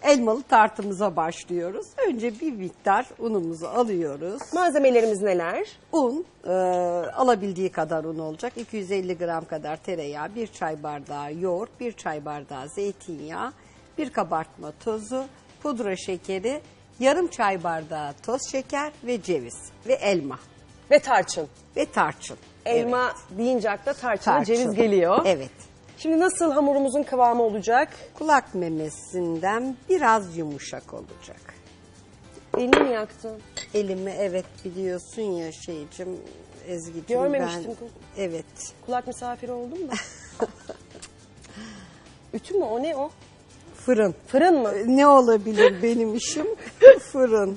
elmalı tartımıza başlıyoruz. Önce bir miktar unumuzu alıyoruz. Malzemelerimiz neler? Un, alabildiği kadar un olacak. 250 gram kadar tereyağı, 1 çay bardağı yoğurt, 1 çay bardağı zeytinyağı, 1 kabartma tozu, pudra şekeri, yarım çay bardağı toz şeker ve ceviz ve elma Ve tarçın. ve tarçın. Elma deyince akla tarçın ve Tarçın. ceviz geliyor. Evet. Şimdi nasıl hamurumuzun kıvamı olacak? Kulak memesinden biraz yumuşak olacak. Elini mi yaktın? Elimi evet biliyorsun ya Ezgi'cim. Görmemiştim. Evet. Kulak misafiri oldum da. Ütü mü o, ne o? Fırın. Fırın mı? Ne olabilir benim işim? Fırın.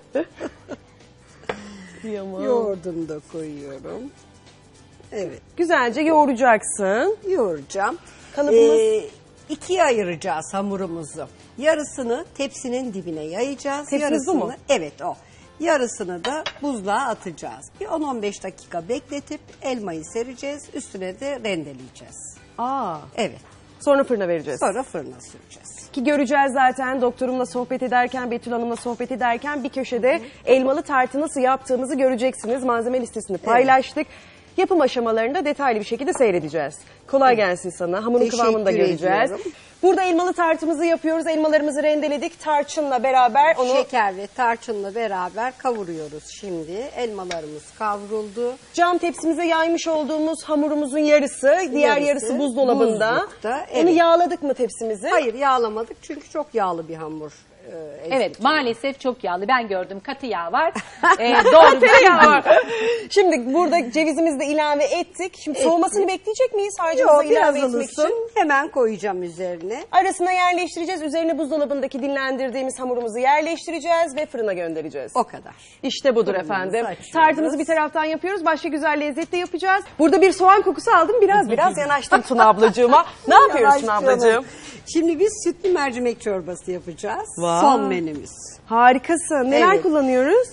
Yoğurdunu da koyuyorum. Evet. Güzelce yoğuracaksın. Yoğuracağım. Kalıbımız? İkiye ayıracağız hamurumuzu. Yarısını tepsinin dibine yayacağız. Tepsimiz bu mu? Evet o. Yarısını da buzluğa atacağız. Bir 10-15 dakika bekletip elmayı sereceğiz. Üstüne de rendeleyeceğiz. Aa. Evet. Sonra fırına vereceğiz. Sonra fırına süreceğiz. Ki göreceğiz zaten, doktorumla sohbet ederken, Betül Hanım'la sohbet ederken bir köşede elmalı tartı nasıl yaptığımızı göreceksiniz. Malzeme listesini paylaştık. Yapım aşamalarını detaylı bir şekilde seyredeceğiz. Kolay gelsin sana. Hamurun kıvamını da göreceğiz. Ediyorum. Burada elmalı tartımızı yapıyoruz. Elmalarımızı rendeledik. Tarçınla beraber onu... Şeker ve tarçınla beraber kavuruyoruz şimdi. Elmalarımız kavruldu. Cam tepsimize yaymış olduğumuz hamurumuzun yarısı, diğer yarısı buzdolabında. Buzlukta, Onu evet. yağladık mı tepsimizi? Hayır yağlamadık çünkü çok yağlı bir hamur. Evet, maalesef çok yağlı. Ben gördüm, katı yağ var. Doğru tereyağı var. Şimdi burada cevizimizi de ilave ettik. Şimdi soğumasını bekleyecek miyiz harcımıza Yok, ilave biraz etmek için? ılısın. Hemen koyacağım üzerine. Arasına yerleştireceğiz. Üzerine buzdolabındaki dinlendirdiğimiz hamurumuzu yerleştireceğiz ve fırına göndereceğiz. O kadar. İşte budur Fırınımızı efendim. açıyoruz. Tartımızı bir taraftan yapıyoruz. Başka güzel lezzetli yapacağız. Burada bir soğan kokusu aldım. Biraz yanaştım Tuna ablacığıma. Ne yapıyoruz Tuna ablacığım? Şimdi biz sütlü mercimek çorbası yapacağız. Vay. Son menümüz. Harikasın. Neler Evet. kullanıyoruz?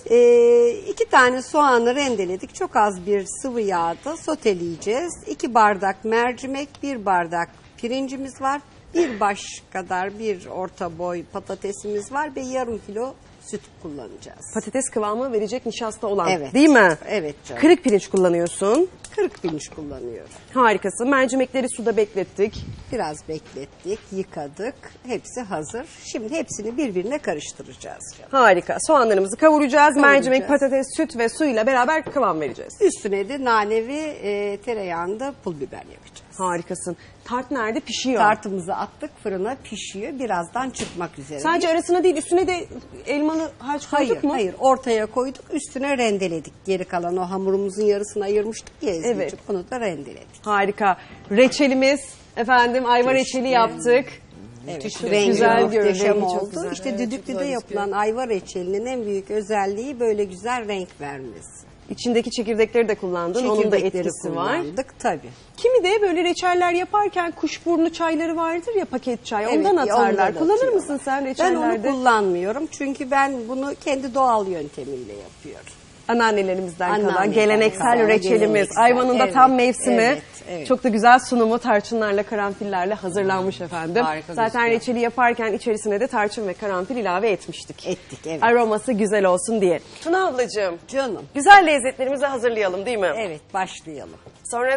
2 tane soğanı rendeledik. Çok az bir sıvı yağda soteleyeceğiz. 2 bardak mercimek, 1 bardak pirincimiz var. 1 baş kadar bir orta boy patatesimiz var ve yarım kilo süt kullanacağız. Patates kıvamı verecek nişasta olan, Evet. değil mi? Evet canım. Kırık pirinç kullanıyorsun. Kırık pirinç kullanıyorum. Harikasın. Mercimekleri suda beklettik. Biraz beklettik, yıkadık. Hepsi hazır. Şimdi hepsini birbirine karıştıracağız canım. Harika. Soğanlarımızı kavuracağız. Mercimek, Kavuracağız. patates, süt ve suyla beraber kıvam vereceğiz. Üstüne de nane ve tereyağında pul biber yapacağız. Harikasın. Tart nerede? Pişiyor. Tartımızı attık fırına pişiyor. Birazdan çıkmak üzere. Sadece arasına değil, üstüne de elmalı harç koyduk Hayır, mu? hayır. Ortaya koyduk, üstüne rendeledik. Geri kalan o hamurumuzun yarısını ayırmıştık ya Ezgi'ciğim. Evet. Onu da rendeledik. Harika. Reçelimiz, efendim ayva reçeli yaptık. Evet, rengi güzel görünüyor, muhteşem rengi çok oldu. güzel. İşte Evet, çok düdüklüde güzel yapılan ayva reçelinin en büyük özelliği böyle güzel renk vermesi. İçindeki çekirdekleri de kullandın. Onun da Çekirdekleri etkisi var. kullandık tabii. Kimi de böyle reçeller yaparken kuşburnu çayları vardır ya, paket çay. Evet, Ondan atarlar. ondan Kullanır atıyorlar. mısın sen Ben reçellerde? onu kullanmıyorum çünkü ben bunu kendi doğal yöntemiyle yapıyorum. Anneannelerimizden kalan Anneannelerden geleneksel kalan reçelimiz. geleneksel, Ayvanın da evet, tam mevsimi. evet, evet. Çok da güzel sunumu tarçınlarla, karanfillerle hazırlanmış efendim. Harika Zaten gözüküyor. reçeli yaparken içerisine de tarçın ve karanfil ilave etmiştik. Ettik, evet. Aroması güzel olsun diye. Tuna ablacığım, Canım. güzel lezzetlerimizi hazırlayalım değil mi? Evet, başlayalım. Sonra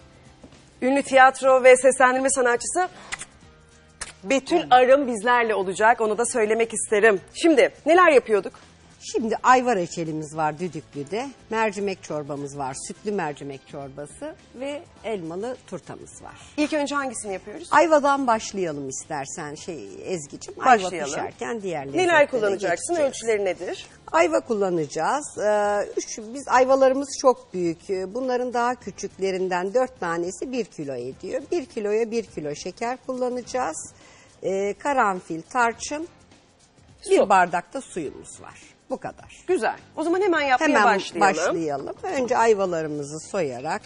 ünlü tiyatro ve seslendirme sanatçısı Betül Arım bizlerle olacak. Onu da söylemek isterim. Şimdi neler yapıyorduk? Şimdi ayva reçelimiz var düdüklüde. Mercimek çorbamız var. Sütlü mercimek çorbası ve elmalı turtamız var. İlk önce hangisini yapıyoruz? Ayvadan başlayalım istersen Ezgi'cim. Ayva Başlayalım. pişerken diğer Neler lezzetlere kullanacaksın? geçeceğiz. Ölçüleri nedir? Ayva kullanacağız. Biz ayvalarımız çok büyük. Bunların daha küçüklerinden 4 tanesi 1 kilo ediyor. 1 kiloya 1 kilo şeker kullanacağız. Karanfil, tarçın, bir bardak da suyumuz var. Bu kadar. Güzel. O zaman hemen yapmaya Hemen başlayalım. başlayalım. Önce ayvalarımızı soyarak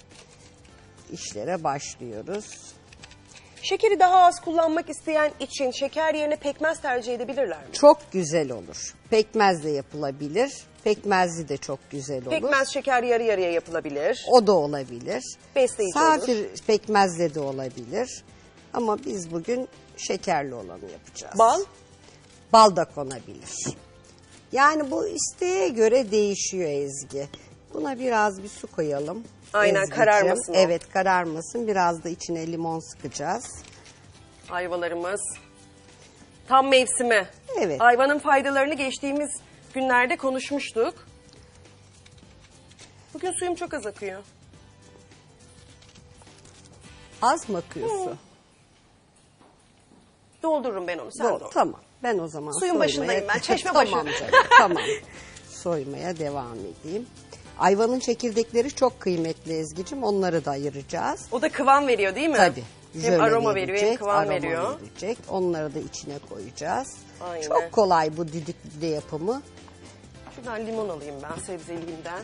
işlere başlıyoruz. Şekeri daha az kullanmak isteyen için şeker yerine pekmez tercih edebilirler mi? Çok güzel olur. Pekmez de yapılabilir. Pekmezli de çok güzel olur. Pekmez şeker yarı yarıya yapılabilir. O da olabilir. Besleyici Safir pekmezle de olabilir. Ama biz bugün şekerli olanı yapacağız. Bal? bal da konabilir. Yani bu isteğe göre değişiyor Ezgi. Buna biraz bir su koyalım. Aynen, Ezgi'cim. kararmasın o. Evet, kararmasın. Biraz da içine limon sıkacağız. Ayvalarımız tam mevsimi. Evet. Ayvanın faydalarını geçtiğimiz günlerde konuşmuştuk. Bugün suyum çok az akıyor. Az mı akıyor su? Doldururum ben onu, sen Doğru, doldur. tamam. Ben o zaman Suyun soymaya... başındayım ben, çeşme başı. Tamam canım, tamam. Soymaya devam edeyim. Ayvanın çekirdekleri çok kıymetli Ezgi'cim. Onları da ayıracağız. O da kıvam veriyor değil mi? Tabii. Hem Jöle aroma veriyor hem verecek, kıvam aroma veriyor. verecek. Onları da içine koyacağız. Aynen. Çok kolay bu düdüklüde yapımı. Şuradan limon alayım ben sebzeliliğinden.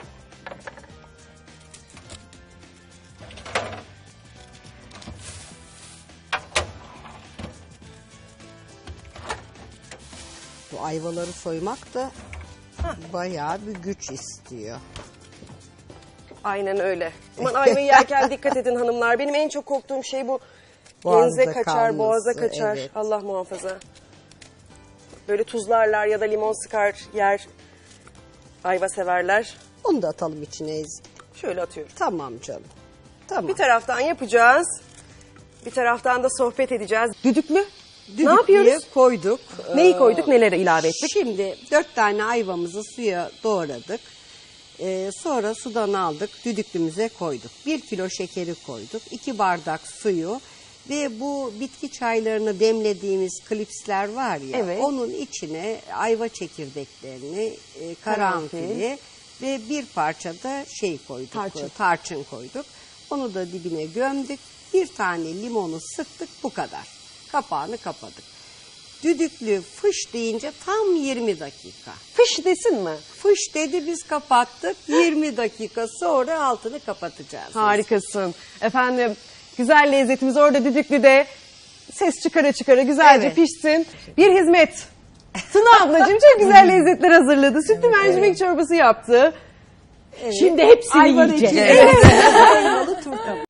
Bu ayvaları soymak da bayağı bir güç istiyor. Aynen öyle. Aman ayvayı yerken dikkat edin hanımlar. Benim en çok korktuğum şey bu. Boğazda Genize kaçar, kalması, boğaza kaçar. evet. Allah muhafaza. Böyle tuzlarlar ya da limon sıkar yer. Ayva severler. Onu da atalım içine Ezgi. Şöyle atıyorum. Tamam canım. Tamam. Bir taraftan yapacağız. Bir taraftan da sohbet edeceğiz. Düdüklü. Düdüklüye Ne yapıyoruz? koyduk. Neyi koyduk, neleri ilave ettik? Şimdi 4 tane ayvamızı suya doğradık. Sonra sudan aldık, düdüklümüze koyduk. 1 kilo şekeri koyduk, 2 bardak suyu ve bu bitki çaylarını demlediğimiz klipsler var ya, Evet. onun içine ayva çekirdeklerini, karanfili ve bir parça da koyduk, tarçın koyduk. Onu da dibine gömdük, bir tane limonu sıktık, bu kadar. Kapağını kapadık. Düdüklü fış deyince tam 20 dakika. Fış desin mi? Fış dedi, biz kapattık. 20 dakika sonra altını kapatacağız. Harikasın. Efendim güzel lezzetimiz orada Düdüklü'de ses çıkara çıkara güzelce Evet. pişsin. Bir hizmet. Tuna ablacığım çok güzel lezzetler hazırladı. Sütlü mercimek çorbası yaptı. Şimdi hepsini Ayvar yiyeceğiz. içi. Evet. Ayvalı turta.